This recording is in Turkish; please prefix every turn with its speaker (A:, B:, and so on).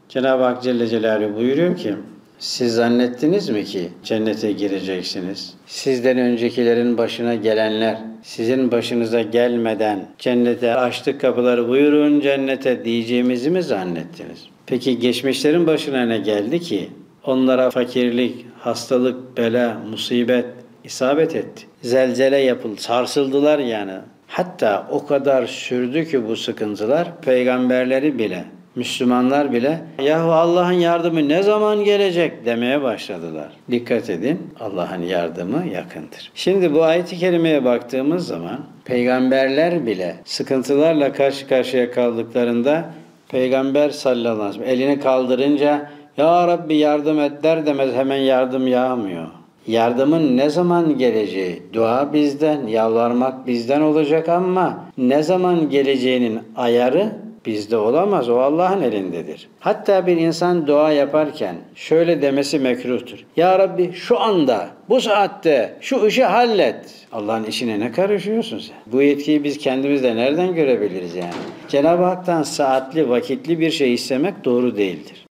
A: Cenab-ı Hak Celle Celaluhu buyuruyor ki, siz zannettiniz mi ki cennete gireceksiniz? Sizden öncekilerin başına gelenler, sizin başınıza gelmeden cennete açtık kapıları, buyurun cennete diyeceğimizi mi zannettiniz? Peki geçmişlerin başına ne geldi ki? Onlara fakirlik, hastalık, bela, musibet isabet etti. Zelzele yapıldı, sarsıldılar yani. Hatta o kadar sürdü ki bu sıkıntılar, peygamberleri bile, Müslümanlar bile yahu Allah'ın yardımı ne zaman gelecek demeye başladılar. Dikkat edin, Allah'ın yardımı yakındır. Şimdi bu ayet-i kerimeye baktığımız zaman peygamberler bile sıkıntılarla karşı karşıya kaldıklarında Peygamber sallallahu aleyhi ve sellem elini kaldırınca ya Rabbi yardım et der demez hemen yardım yağmıyor. Yardımın ne zaman geleceği, dua bizden, yalvarmak bizden olacak ama ne zaman geleceğinin ayarı bizde olamaz. O Allah'ın elindedir. Hatta bir insan dua yaparken şöyle demesi mekruhtur. Ya Rabbi şu anda, bu saatte şu işi hallet. Allah'ın işine ne karışıyorsun sen? Bu yetkiyi biz kendimizde nereden görebiliriz yani? Cenab-ı Hak'tan saatli, vakitli bir şey istemek doğru değildir.